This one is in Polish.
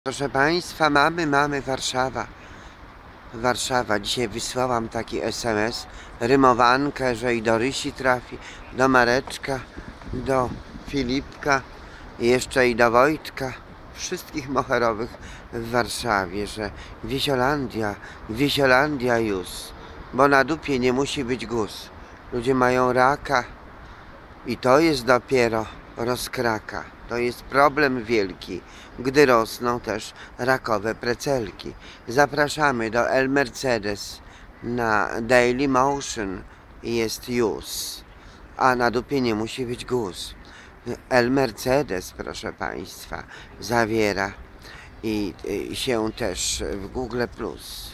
Proszę Państwa, mamy Warszawa. Warszawa. Dzisiaj wysłałam taki SMS, rymowankę, że i do Rysi trafi, do Mareczka, do Filipka, i jeszcze i do Wojtka. Wszystkich moherowych w Warszawie, że Wiesiolandia już, bo na dupie nie musi być guz. Ludzie mają raka i to jest dopiero rozkraka. To jest problem wielki, gdy rosną też rakowe precelki. Zapraszamy do El Mercedes na Daily Motion. Jest już, a na dupie nie musi być guz. El Mercedes, proszę Państwa, zawiera i się też w Google+.